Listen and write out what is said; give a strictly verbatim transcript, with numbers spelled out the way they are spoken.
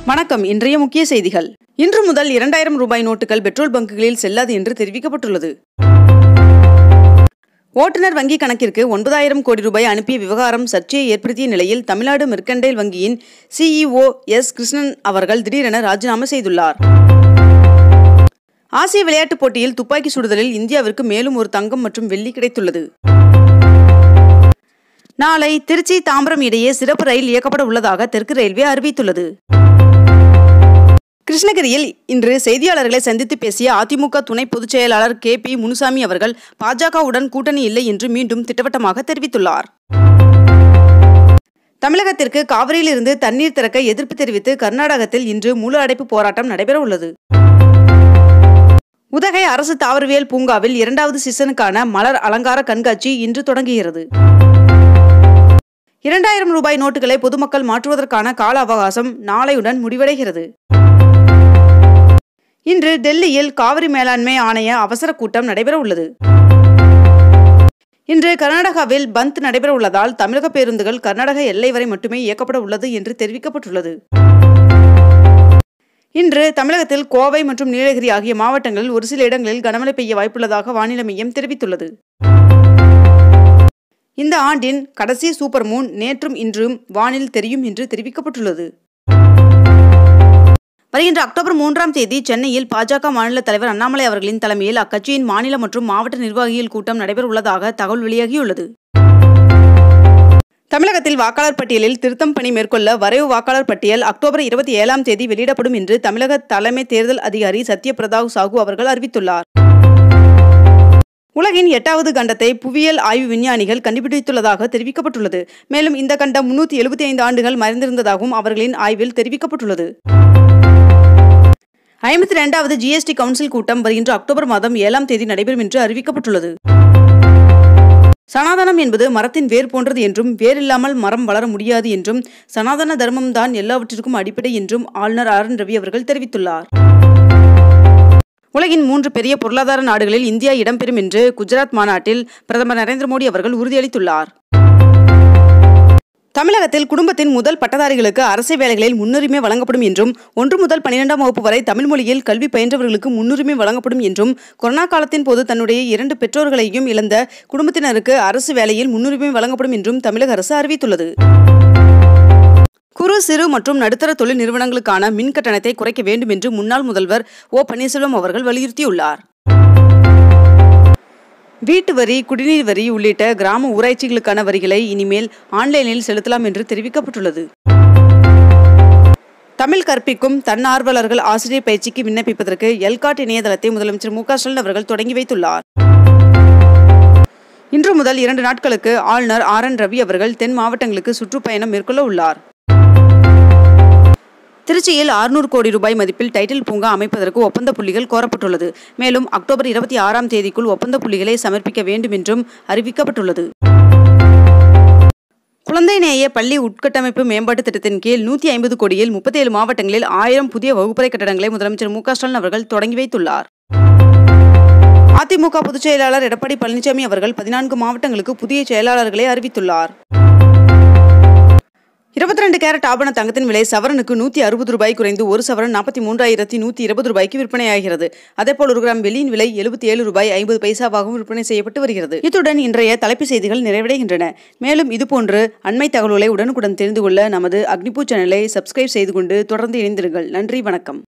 வணக்கம். இன்றைய முக்கிய செய்திகள். இன்று முதல் இரண்டாயிரம் ரூபாய் நோட்டுகள் பெட்ரோல் பங்குகளில் செல்லாது என்று தெரிவிக்கப்பட்டுள்ளது. ஓட்டுநர் வங்கி கணக்கிற்கு ஒன்பதாயிரம் கோடி ரூபாய் அனுப்பிய விவகாரம் சர்ச்சையை ஏற்படுத்திய நிலையில் தமிழ்நாடு மெர்கன்டைல் வங்கியின் சிஇஓ எஸ் கிருஷ்ணன் அவர்கள் திடீரென ராஜினாமா செய்துள்ளார். ஆசிய விளையாட்டுப் போட்டியில் துப்பாக்கி சுடுதலில் இந்தியாவிற்கு மேலும் ஒரு தங்கம் மற்றும் வெள்ளி கிடைத்துள்ளது. நாளை திருச்சி தாம்பரம் இடையே சிறப்பு ரயில் இயக்கப்பட உள்ளதாக தெற்கு ரயில்வே அறிவித்துள்ளது. கிருஷ்ணகிரியில் இன்று செய்தியாளர்களை சந்தித்து பேசிய அதிமுக துணை பொதுச் செயலாளர் கே பி முனுசாமி அவர்கள் பாஜகவுடன் கூட்டணி இல்லை என்று மீண்டும் திட்டவட்டமாக தெரிவித்துள்ளார். தமிழகத்திற்கு காவிரியில் இருந்து தண்ணீர் திறக்க எதிர்ப்பு தெரிவித்து கர்நாடகத்தில் இன்று முழு அடைப்பு போராட்டம் நடைபெற உள்ளது. உதகை அரசு தாவரவியல் பூங்காவில் இரண்டாவது சீசனுக்கான மலர் அலங்கார கண்காட்சி இன்று தொடங்குகிறது. இரண்டாயிரம் ரூபாய் நோட்டுகளை பொதுமக்கள் மாற்றுவதற்கான கால அவகாசம் நாளையுடன் முடிவடைகிறது. இன்று டெல்லியில் காவிரி மேலாண்மை ஆணைய அவசர கூட்டம் நடைபெற உள்ளது. இன்று கர்நாடகாவில் பந்த் நடைபெற உள்ளதால் தமிழக பேருந்துகள் கர்நாடக எல்லை வரை மட்டுமே இயக்கப்பட உள்ளது என்று தெரிவிக்கப்பட்டுள்ளது. இன்று தமிழகத்தில் கோவை மற்றும் நீலகிரி ஆகிய மாவட்டங்களில் ஒரு சில இடங்களில் கனமழை பெய்ய வாய்ப்புள்ளதாக வானிலை மையம் தெரிவித்துள்ளது. இந்த ஆண்டின் கடைசி சூப்பர் மூன் நேற்றும் இன்றும் வானில் தெரியும் என்று தெரிவிக்கப்பட்டுள்ளது. வருகின்ற அக்டோபர் மூன்றாம் தேதி சென்னையில் பாஜக மாநில தலைவர் அண்ணாமலை அவர்களின் தலைமையில் அக்கட்சியின் மாநில மற்றும் மாவட்ட நிர்வாகிகள் கூட்டம் நடைபெற உள்ளதாக தகவல் வெளியாகியுள்ளது. தமிழகத்தில் வாக்காளர் பட்டியலில் திருத்தம் பணி மேற்கொள்ள வரைவு வாக்காளர் பட்டியல் அக்டோபர் இருபத்தி ஏழாம் தேதி வெளியிடப்படும் என்று தமிழக தலைமை தேர்தல் அதிகாரி சத்யபிரதா சாஹூ அவர்கள் அறிவித்துள்ளார். உலகின் எட்டாவது கண்டத்தை புவியியல் ஆய்வு விஞ்ஞானிகள் கண்டுபிடித்துள்ளதாக தெரிவிக்கப்பட்டுள்ளது. மேலும் இந்த கண்டம் முன்னூத்தி எழுபத்தி ஐந்து ஆண்டுகள் மறைந்திருந்ததாகவும் அவர்களின் ஆய்வில் தெரிவிக்கப்பட்டுள்ளது. ஐம்பத்தி இரண்டாவது ஜிஎஸ்டி கவுன்சில் கூட்டம் வருகின்ற அக்டோபர் மாதம் ஏழாம் தேதி நடைபெறும் என்று அறிவிக்கப்பட்டுள்ளது. சனாதனம் என்பது மரத்தின் வேர் போன்றது என்றும் வேரில்லாமல் மரம் வளர முடியாது என்றும் சனாதன தர்மம் தான் எல்லாவற்றிற்கும் அடிப்படை என்றும் ஆளுநர் ஆர் என் ரவி அவர்கள் தெரிவித்துள்ளார். உலகின் மூன்று பெரிய பொருளாதார நாடுகளில் இந்தியா இடம்பெறும் என்று குஜராத் மாநாட்டில் பிரதமர் நரேந்திர மோடி அவர்கள் உறுதியளித்துள்ளார். தமிழகத்தில் குடும்பத்தின் முதல் பட்டதாரிகளுக்கு அரசு வேலைகளில் முன்னுரிமை வழங்கப்படும் என்றும் ஒன்று முதல் பனிரெண்டாம் வகுப்பு வரை தமிழ் மொழியில் கல்வி பயின்றவர்களுக்கு முன்னுரிமை வழங்கப்படும் என்றும் கொரோனா காலத்தின் போது தன்னுடைய இரண்டு பெற்றோர்களையும் இழந்த குடும்பத்தினருக்கு அரசு வேலையில் முன்னுரிமை வழங்கப்படும் என்றும் தமிழக அரசு அறிவித்துள்ளது. குறு சிறு மற்றும் நடுத்தர தொழில் நிறுவனங்களுக்கான மின் கட்டணத்தை குறைக்க வேண்டும் என்று முன்னாள் முதல்வர் ஓ பன்னீர்செல்வம் அவர்கள் வலியுறுத்தியுள்ளார். வீட்டு வரி, குடிநீர் வரி உள்ளிட்ட கிராம ஊராட்சிகளுக்கான வரிகளை இனிமேல் ஆன்லைனில் செலுத்தலாம் என்று தெரிவிக்கப்பட்டுள்ளது. தமிழ் கற்பிக்கும் தன்னார்வலர்கள் ஆசிரியர் பயிற்சிக்கு விண்ணப்பிப்பதற்கு எல்காட் இணையதளத்தை முதலமைச்சர் மு க ஸ்டாலின் அவர்கள் தொடங்கி வைத்துள்ளார். இன்று முதல் இரண்டு நாட்களுக்கு ஆளுநர் ஆர் என் ரவி அவர்கள் தென் மாவட்டங்களுக்கு சுற்றுப்பயணம் மேற்கொள்ள உள்ளார். திருச்சியில் அறுநூறு கோடி ரூபாய் மதிப்பில் டைட்டில் பூங்கா அமைப்பதற்கு ஒப்பந்த புள்ளிகள் கோரப்பட்டுள்ளது. மேலும் அக்டோபர் இருபத்தி ஆறாம் தேதிக்குள் ஒப்பந்த புள்ளிகளை சமர்ப்பிக்க வேண்டும் என்றும் அறிவிக்கப்பட்டுள்ளது. குழந்தை நேய பள்ளி உட்கட்டமைப்பு மேம்பாட்டு திட்டத்தின் கீழ் நூத்தி ஐம்பது கோடியில் முப்பத்தி ஏழு மாவட்டங்களில் ஆயிரம் புதிய வகுப்பறை கட்டடங்களை முதலமைச்சர் மு க ஸ்டாலின் அவர்கள் தொடங்கி வைத்துள்ளார். அதிமுக பொதுச் செயலாளர் எடப்பாடி பழனிசாமி அவர்கள் பதினான்கு மாவட்டங்களுக்கு புதிய செயலாளர்களை அறிவித்துள்ளார். இருபத்தி ரெண்டு கேரட் ஆபண தங்கத்தின் விலை சவரனுக்கு நூத்தி அறுபது ரூபாய் குறைந்து ஒரு சவரன் நாற்பத்தி மூன்றாயிரத்தி நூத்தி இருபது ரூபாய்க்கு விற்பனையாகிறது. அதேபோல் ஒரு கிராம் வெள்ளியின் விலை எழுபத்தி ஏழு ரூபாய் ஐம்பது பைசாவாகவும் விற்பனை செய்யப்பட்டு வருகிறது. இத்துடன் இன்றைய தலைப்பு செய்திகள் நிறைவடைகின்றன. மேலும் இதுபோன்று அண்மை தகவல்களை உடனுக்குடன் தெரிந்து கொள்ள நமது அக்னிபூ சேனலை சப்ஸ்கிரைப் செய்து கொண்டு தொடர்ந்து இணைந்திருங்கள். நன்றி, வணக்கம்.